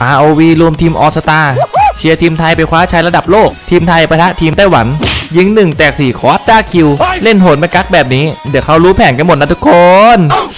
ROV รวมทีมออสตาเชียร์ทีมไทยไปคว้าชัยระดับโลกทีมไทยปะทะทีมไต้หวันยิง1แตก4ควอเตอร์คิวเล่นโหดไม่กักแบบนี้เดี๋ยวเขารู้แผนกันหมดนะทุกคน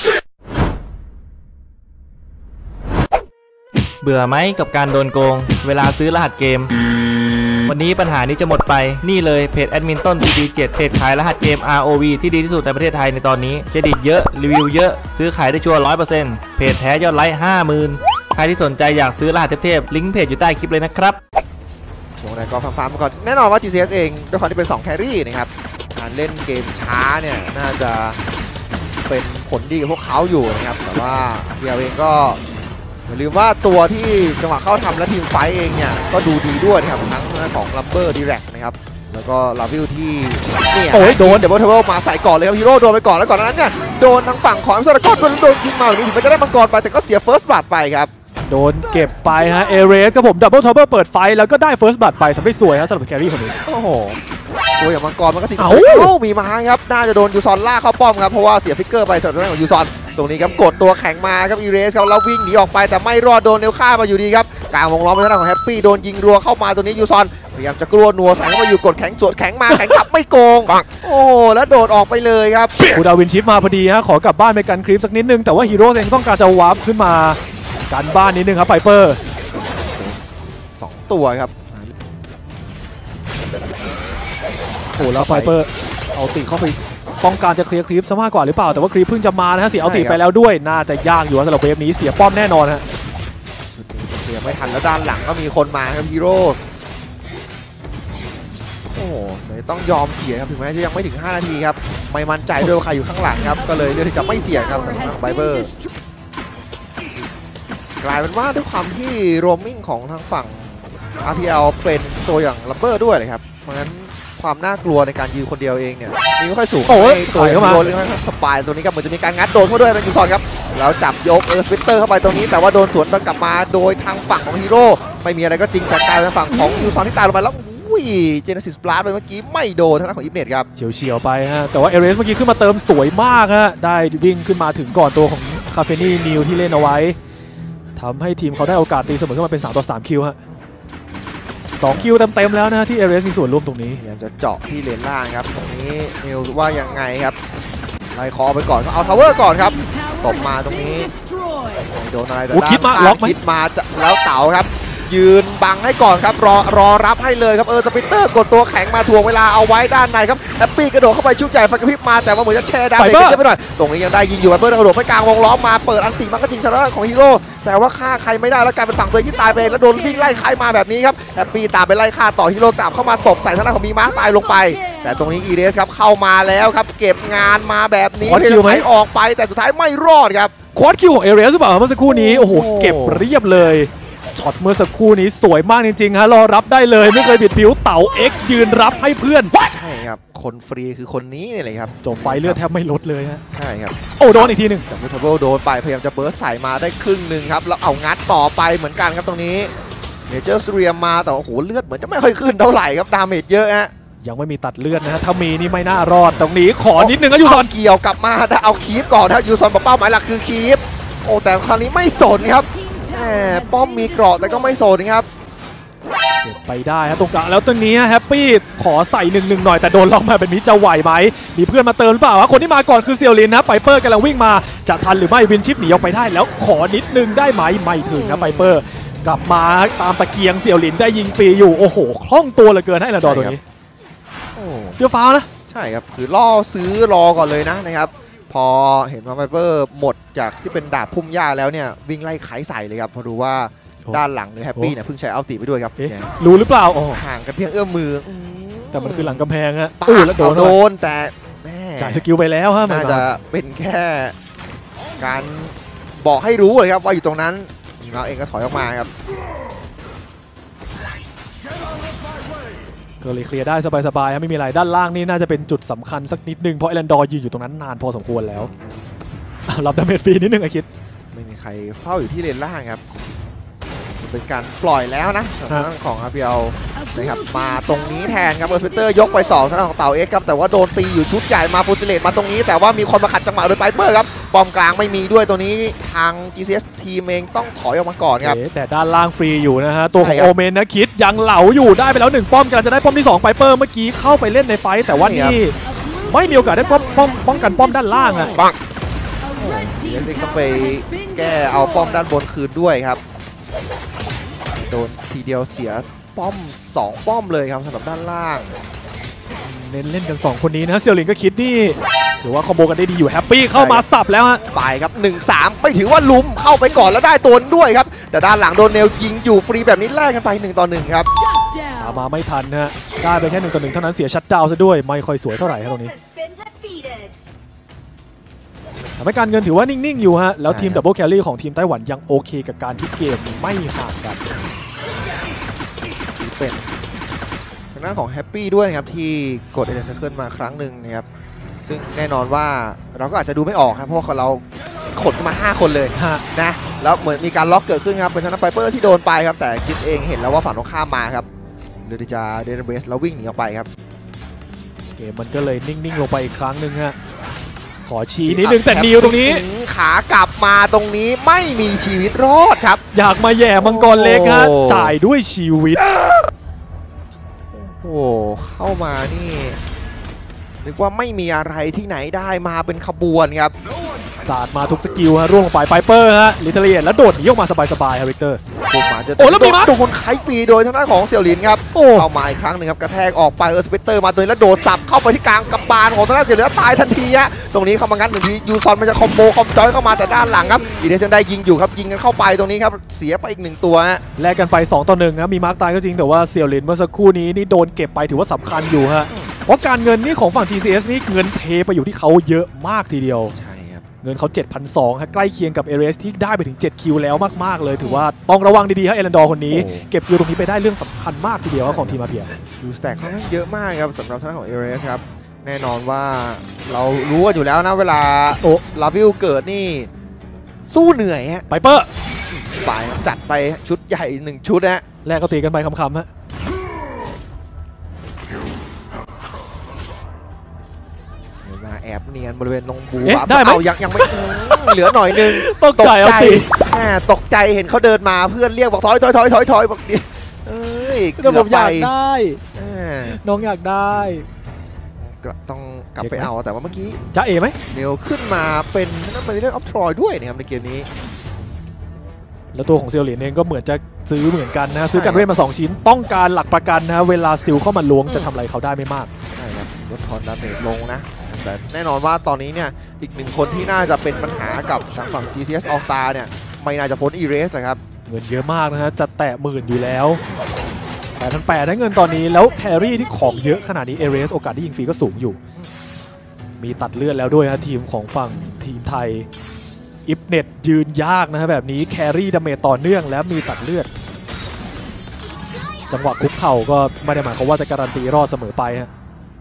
เบื่อไหมกับการโดนโกงเวลาซื้อรหัสเกมวันนี้ปัญหานี้จะหมดไปนี่เลยเพจแอดมินต้น TD7 เพจขายรหัสเกม ROV ที่ดีที่สุดในประเทศไทยในตอนนี้เครดิตเยอะรีวิวเยอะซื้อขายได้ชัวร์ 100% เพจแท้ยอดไลค์ 50,000 ใครที่สนใจอยากซื้อรหัสเทพๆลิงก์เพจอยู่ใต้คลิปเลยนะครับช่วงแรกก็ฟาร์มก่อนแน่นอนว่า GCS เองด้วยความที่เป็น2แครี่นะครับการเล่นเกมช้าเนี่ยน่าจะเป็นผลดีกับพวกเขาอยู่นะครับแต่ว่าเพียวเองก็อย่าลืมว่าตัวที่จังหวะเข้าทำและทีมไฟเองเนี่ยก็ดูดีด้วยนะครับทั้งของลัมเบอร์ดีแร็กนะครับแล้วก็ลาวิลที่เนี่ยโดนเดบิวต์เทเบิลมาใส่ก่อนเลยครับฮีโร่โดนไปก่อนแล้วก่อนนั้นเนี่ยโดนทางฝั่งของอิสราเอลโดนยิงมาอย่างนี้ถึงมันจะได้มังกรไปแต่ก็เสียเฟิร์สบัตไปครับโดนเก็บไปฮะเอเรสครับผมดับเบิลทอปเปอร์เปิดไฟแล้วก็ได้เฟิร์สบัตไปทำได้สวยครับสำหรับแครี่คนนี้โอ้โหตัวอย่างมังกรมันก็ทิ้งมีมาครับน่าจะโดนยูซอนล่าเข้าป้อมครับเพราะว่าเสียฟิกเกอร์ไปส่วนของยูซอนตรงนี้ครับกดตัวแข็งมาครับอีเรสครับแล้ววิ่งหนีออกไปแต่ไม่รอดโดนเนลฆ่ามาอยู่ดีครับกลางวงล้อมไปทางด้านของแฮปปี้โดนยิงรัวเข้ามาตัวนี้ยูซอนพยายามจะกลัวนัวใส่เข้ามาอยู่กดแข็งสวนแข็งมาแข็งกลับไม่โกงโอ้แล้วโดดออกไปเลยครับคูดาวินชิฟมาพอดีฮะขอกลับบ้านไปกันคลิปสักนิดนึงแต่ว่าฮีโร่เองต้องการจะวาร์ปขึ้นมากันบ้านนิดนึงครับไฟเปอร์ 2ตัวครับโอ้แล้วไฟเปอร์เอาติเข้าไปต้องการจะเคลียร์คลิปซะมากกว่าหรือเปล่าแต่ว่าคลิปเพิ่งจะมานะฮะเสียเอาติไปแล้วด้วยน่าจะยากอยู่สำหรับเวฟนี้เสียป้อมแน่นอนฮะเสียไม่ทันแล้วด้านหลังก็มีคนมาครับฮีโร่โอ้เลยต้องยอมเสียครับถึงแม้จะยังไม่ถึง5นาทีครับไม่มั่นใจด้วยว่าใครอยู่ข้างหลังครับก็เลยเลือกที่จะไม่เสียครับสำหรับไบเบอร์กลายเป็นว่าด้วยความที่โรมมิ่งของทางฝั่ง RPL เป็นตัวอย่างลัมเบอร์ด้วยเลยครับเพราะงั้นความน่ากลัวในการยืนคนเดียวเองเนี่ยมีไม่ค่อยสูงตัวโดนเลยสปายตัวนี้ครับเหมือนจะมีการงัดโดนเข้าด้วยเป็นยูซอนครับแล้วจับยกสปิตเตอร์เข้าไปตรงนี้แต่ว่าโดนสวนกลับมาโดยทางฝั่งของฮีโร่ไม่มีอะไรก็จริงแต่กลายเป็นฝั่งของยูซอนที่ตายลงไปแล้วเจเนซิสบลัสไปเมื่อกี้ไม่โดนทางด้านของอิฟเนตครับเฉียวๆไปฮะแต่ว่าเอเรสเมื่อกี้ขึ้นมาเติมสวยมากฮะได้วิ่งขึ้นมาถึงก่อนตัวของคาเฟนี่นิวที่เล่นเอาไว้ทำให้ทีมเขาได้โอกาสตีเสมอขึ้นมาเป็น3-3คิวฮะ2คิวเต็มๆแล้วนะที่เอเรสมีส่วนร่วมตรงนี้พยายามจะเจาะที่เลนล่างครับตรงนี้นิวว่ายังไงครับไล่คอไปก่อนเอาทาวเวอร์ก่อนครับตบมาตรงนี้โดนอะไรแต่คิดมาล็อกไหมคิดมาแล้วเต๋าครับยืนบังให้ก่อนครับรอรับให้เลยครับสปิตเตอร์กดตัวแข็งมาถ่วงเวลาเอาไว้ด้านในครับแฮปปี้กระโดดเข้าไปชุดใหญ่ฟันกระพริบมาแต่ว่าเหมือนจะแช่ดาวเองเยอะไปหน่อยตรงนี้ยังได้ยิงอยู่ไบเบอร์กระโดดไปกลางวงล้อมมาเปิดอันติมันก็จริงสำหรับของฮีโร่แต่ว่าฆ่าใครไม่ได้แล้วกลายเป็นฝั่งตัวเองที่ตายไปแล้วโดนวิ่งไล่ใครมาแบบนี้ครับแฮปปี้ตามไปไล่ฆ่าต่อฮีโร่กลับเข้ามาตบใส่ทางด้านของมีมาร์ตายลงไปแต่ตรงนี้อีเรสครับเข้ามาแล้วครับเก็บงานมาแบบนี้เลยไหลออกไปแต่สุดท้ายไม่รอดครับควอดคิวของเอเรสหรือเปล่าเมื่อสักครู่นี้โอ้โหเก็บเรียบเลยช็อตเมื่อสักครู่นี้สวยมากจริงๆฮะรอรับได้เลยไม่เคยบิดผิวเต๋า X ยืนรับให้เพื่อนใช่ครับคนฟรีคือคนนี้นี่เลยครับจบไฟเลือดแทบไม่ลดเลยฮะใช่ครับโอ้โดนอีกทีหนึ่งแต่บูทเบิลโดนไปพยายามจะเบิร์สใส่มาได้ครึ่งหนึ่งครับแล้วเอางัดต่อไปเหมือนกันครับตรงนี้เนเจอร์สเรียมมาแต่โอ้โหเลือดเหมือนจะไม่ค่อยขึ้นเท่าไหร่ครับดาเมจเยอะฮะยังไม่มีตัดเลือดนะฮะถ้ามีนี่ไม่น่ารอดตรงนี้ขอนิดนึงก็ยูซอนเกี่ยวกลับมาถ้าเอาคีฟก่อนถ้ายูซอนบอกเป้าหมายหลักคือคีฟโอ้แต่คราวนี้ไม่สนครับป้อมมีเกราะแต่ก็ไม่โซนครับเก็บไปได้ฮะตรงกลางแล้วตรงนี้แฮปปี้ขอใส่1-1หน่อยแต่โดนล็อกมาแบบนี้จะไหวไหมมีเพื่อนมาเติมหรือเปล่าคนที่มาก่อนคือเซียวลินนะไฟเปอร์กำลังวิ่งมาจะทันหรือไม่วินชิปหนีออกไปได้แล้วขอนิดนึงได้ไหมไม่ถึงนะไฟเปอร์กลับมาตามตะเกียงเซียวลินได้ยิงฟรีอยู่โอ้โหคล่องตัวเหลือเกินให้ละดอตัวนี้เฟี้ยวฟ้านะใช่ครับคือล่อซื้อรอก่อนเลยนะครับพอเห็นว่าไฟเปอร์หมดจากที่เป็นดาบพุ่มหญ้าแล้วเนี่ยวิ่งไล่ไขใส่เลยครับพอรู้ว่าด้านหลังเลยแฮปปี้เนี่ยเพิ่งใช้อัลติไปด้วยครับรู้หรือเปล่าห่างกันเพียงเอื้อมมือแต่มันคือหลังกำแพงฮะแล้วโดนแต่จ่ายสกิลไปแล้วฮะน่าจะเป็นแค่การบอกให้รู้เลยครับว่าอยู่ตรงนั้นเราเองก็ถอยออกมาครับก็เลยเคลียร์ได้สบายๆไม่มีอะไรด้านล่างนี่น่าจะเป็นจุดสำคัญสักนิดนึงเพราะเอลันดอร์ยืนอยู่ตรงนั้นนานพอสมควรแล้วรับดาเมจฟรีนิดนึงไอคิดไม่มีใครเฝ้าอยู่ที่เลนล่างครับเป็นการปล่อยแล้วนะทางด้านของ RPL นะครับมาตรงนี้แทนครับสปิเตอร์ยกไป2ทางด้านของเต่าเอ็กครับแต่ว่าโดนตีอยู่ชุดใหญ่มาฟูซิเลตมาตรงนี้แต่ว่ามีคนมาขัดจังหวะโดยไปเปอร์ครับป้อมกลางไม่มีด้วยตัวนี้ทาง GCS ทีมเองต้องถอยออกมาก่อนครับแต่ด้านล่างฟรีอยู่นะฮะตัวของใช่ครับโอเมนนะคิดยังเหลาอยู่ได้ไปแล้ว1ป้อมกำลังจะได้ป้อมที่2ไปเปอร์เมื่อกี้เข้าไปเล่นในไฟท์แต่ว่านี่ไม่มีโอกาสได้ป้องกันป้อมด้านล่างอะปังเดี๋ยวต้องไปแก้เอาป้อมด้านบนคืนด้วยครับโดนทีเดียวเสียป้อม2ป้อมเลยครับสำหรับด้านล่างเน้นเล่นกัน2คนนี้นะเซียวหลินก็คิดนี่หรือว่าคอมโบกันได้ดีอยู่แฮปปี้เข้ามาสับแล้วฮะไปครับ 1-3 ไม่ถือว่าลุมเข้าไปก่อนแล้วได้ตัวด้วยครับแต่ด้านหลังโดนเนลยิงอยู่ฟรีแบบนี้แลกกันไป1-1ครับตามมาไม่ทันฮะได้ไปแค่1-1เท่านั้นเสียชัดดาวน์ซะด้วยไม่ค่อยสวยเท่าไหร่ครับตรงนี้ทำให้การเงินถือว่านิ่งๆอยู่ฮะแล้วทีมดับเบิลแครี่ของทีมไต้หวันยังโอเคกับการที่เกมไม่ห่างกันเป็นทางด้านของแฮปปี้ด้วยนะครับที่กดเอเดนเซอร์เคิลมาครั้งหนึ่งนะครับซึ่งแน่นอนว่าเราก็อาจจะดูไม่ออกครับเพราะว่าเราขนมา5คนเลยนะแล้วเหมือนมีการล็อกเกิดขึ้นครับเป็นทางด้านไฟเปอร์ที่โดนไปครับแต่คิดเองเห็นแล้วว่าฝั่งตรงข้ามมาครับเดจะเดนเบสแล้ววิ่งหนีออกไปครับเกมมันก็เลยนิ่งๆลงไปอีกครั้งหนึ่งฮะขอชี้นิดนึงแต่นิวตรงนี้ขากลับมาตรงนี้ไม่มีชีวิตรอดครับอยากมาแย่มังกรเล็กฮะจ่ายด้วยชีวิตโอ้เข้ามานี่นึกว่าไม่มีอะไรที่ไหนได้มาเป็นขบวนครับสาดมาทุกสกิลฮะร่วงลงไปไพเปอร์ฮะลิเทเลียนแล้วโดดหนีออกมาสบายๆครับวิกเตอร์โอ้แล้วมีมาโดนไคฟรีโดยทางด้านของเสี่ยวหลินครับเข้ามาอีกครั้งหนึ่งครับกระแทกออกไปสเปกเตอร์มาตัวนี้แล้วโดดจับเข้าไปที่กลางกำบาลของทางด้านเสี่ยวหลินแล้วตายทันทีฮะตรงนี้เข้ามางัดหนึ่งทียูซอนมันจะคอมโบคอมจอยเข้ามาแต่ด้านหลังครับอีเดนได้ยิงอยู่ครับยิงกันเข้าไปตรงนี้ครับเสียไปอีก1ตัวฮะแลกกันไป2-1ครับมีมาร์กตายก็จริงแต่ว่าเสี่ยวหลินเมื่อสักครู่นี้นี่โดนเก็บไปถือว่าสำคัญอยู่ฮะเพราะการเงินนี่ของฝั่ง GCS นี่เงินเทไปอยู่ที่เขาเยอะมากทีเดียวเงินเขา 7,200 ใกล้เคียงกับเอเรสที่ได้ไปถึง7คิวแล้วมากๆเลยถือว่าต้องระวังดีๆครับเอรันดอร์คนนี้เก็บคิวตรงนี้ไปได้เรื่องสำคัญมากทีเดียวของทีมอาเพียดูสแต็กค่อนข้างเยอะมากครับสำหรับท่านของเอเรสครับแน่นอนว่าเรารู้กันอยู่แล้วนะเวลาลาวิลเกิดนี่สู้เหนื่อยฮะไพเปอร์ไปจัดไปชุดใหญ่1ชุดนะแรกก็ตีกันไปคำๆฮะแอบเนียนบริเวณตรงบูได้ไหมยังไม่เหลือหน่อยนึงตกใจตกใจเห็นเขาเดินมาเพื่อนเรียกบอกถอยบอกดิแต่ผมอยากได้น้องอยากได้ต้องกลับไปเอาแต่ว่าเมื่อกี้จะไหมเร็วขึ้นมาเป็นนั่นเป็นเรื่องออฟทรอยด้วยนะครับในเกมนี้แล้วตัวของเซียวเหรียญเองก็เหมือนจะซื้อเหมือนกันนะซื้อกันเวทมา2ชิ้นต้องการหลักประกันนะเวลาซิลเข้ามาล้วงจะทำอะไรเขาได้ไม่มากใช่ครับลดทอนดาเมจลงนะแต่แน่นอนว่าตอนนี้เนี่ยอีก1คนที่น่าจะเป็นปัญหากับทางฝั่ง GCS All Star เนี่ยไม่น่าจะพ้น Erase นะครับเงินเยอะมากนะฮะจะแตะหมื่นอยู่แล้ว8,800ได้เงินตอนนี้แล้วแครี่ที่ของเยอะขนาดนี้ Erase โอกาสที่ยิงฟรีก็สูงอยู่มีตัดเลือดแล้วด้วยฮะทีมของฝั่งทีมไทยอิฟเน็ตยืนยากนะฮะแบบนี้แครี่ดาเมจต่อเนื่องแล้วมีตัดเลือดจังหวะคุกเข่าก็ไม่ได้หมายความว่าจะการันตีรอดเสมอไปฮะ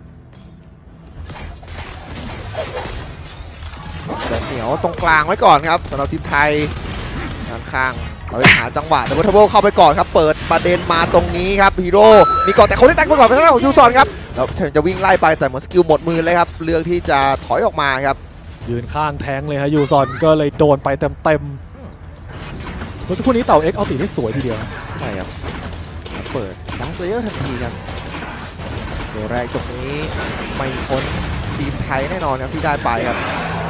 เหนียวตรงกลางไว้ก่อนครับสำหรับทีมไทยด้านข้างเราไปหาจังหวะดับเบิลทับเบิลเข้าไปก่อนครับเปิดประเด็นมาตรงนี้ครับฮีโร่มีก่อนแต่เขาได้แตกไปก่อนเป็นทางด้านของยูซอนครับแล้วจะวิ่งไล่ไปแต่เหมือนสกิลหมดมือเลยครับเลือกที่จะถอยออกมาครับยืนข้างแทงเลยฮะยูซอนก็เลยโดนไปเต็มเมื่อสักครู่นี้เต่าเอ็กเอาตีได้สวยทีเดียวใช่ครับเปิดดังเซเยอร์ทันทีครับตัวแรกตรงนี้ไม่พ้นทีมไทยแน่นอนครับที่ได้ไปครับ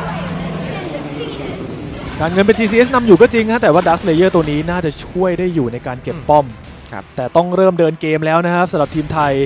การเงินเป็น GCS นำอยู่ก็จริงฮะแต่ว่า Dark Slayer ตัวนี้น่าจะช่วยได้อยู่ในการเก็บป้อมแต่ต้องเริ่มเดินเกมแล้วนะครับสำหรับทีมไทย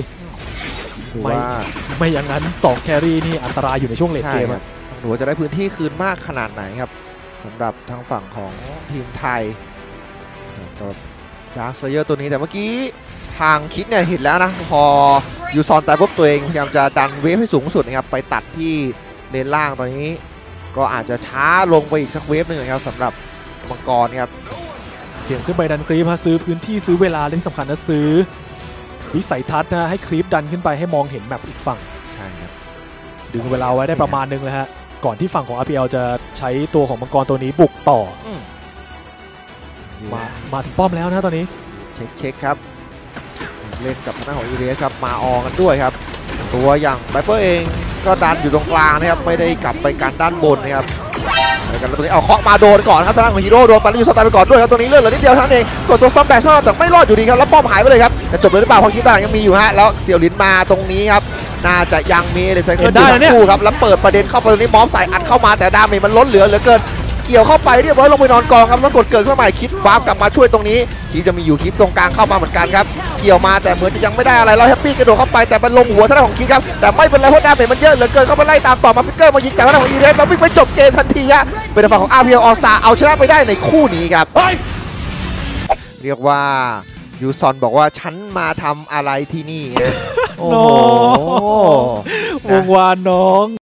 ไม่อย่างนั้น2แครี่นี่อันตรายอยู่ในช่วงเลทเกมหรือว่าจะได้พื้นที่คืนมากขนาดไหนครับสำหรับทางฝั่งของทีมไทยกับ Dark Slayer ตัวนี้แต่เมื่อกี้ทางคิดเนี่ยเห็นแล้วนะพอยูซอนตายปุ๊บตัวเองพยายามจะดันเวฟให้สูงสุดนะครับไปตัดที่เลนล่างตอนนี้ก็อาจจะช้าลงไปอีกสักเวฟหนึ่งครับสำหรับมังกรครับเสียงขึ้นไปดันครีปซื้อพื้นที่ซื้อเวลาเล่นสำคัญนะซื้อวิสัยทัศน์นะให้ครีปดันขึ้นไปให้มองเห็นแบบอีกฝั่งใช่ครับดึงเวลาไว้ได้ประมาณนึงเลยฮะก่อนที่ฝั่งของ RPL จะใช้ตัวของมังกรตัวนี้บุกต่อมาถึงป้อมแล้วนะตอนนี้เช็คครับเล่นกับทางด้านของอีเรสครับมาออกันด้วยครับตัวอย่างไบเปอร์เองก็ดันอยู่ตรงกลางนะครับไม่ได้กลับไปกันด้านบนนะครับแล้วตรงนี้เอาเคาะมาโดนก่อนครับทางด้านของฮีโร่โดนไปแล้วอยู่สตาร์ไปก่อนด้วยครับตรงนี้เลือดเหลือนิดเดียวเท่านั้นเองกดโซสตอมแบชแต่ไม่รอดอยู่ดีครับแล้วป้อมหายไปเลยครับจะจบเลยหรือเปล่าเพราะคิดต่างยังมีอยู่ฮะแล้วเสี่ยวหลินมาตรงนี้ครับน่าจะยังมีเลนไซเคิลอยู่ทั้งคู่ครับแล้วเปิดประเด็นเข้าไปตรงนี้มอฟใส่อัดเข้ามาแต่ดาเมจมันล้นเหลือเกินเกี่ยวเข้าไปเรียบร้อยลงไปนอนกองครับแล้วกดเกิดขึ้นมาใหม่คิดวาร์ปกลับมาช่วยตรงนี้คิดจะมีอยู่คิดตรงกลางเข้ามาเหมือนกันครับเกี่ยวมาแต่เหมือนจะยังไม่ได้อะไรแล้วแฮปปี้กระโดดเข้าไปแต่มันลงหัวท่านของคิดครับแต่ไม่เป็นไรเพราะดาเมจมันเยอะเหลือเกินเข้ามาไล่ตามต่อมาฟิกเกอร์มายิงจากท่านของอีเรสแล้ววิ่งไปจบเกมทันทีฮะเป็นฝั่งของ RPL All Star เอาชนะไปได้ในคู่นี้ครับเรียกว่ายูซอนบอกว่าฉันมาทำอะไรที่นี่โอ้โหวงวานน้อง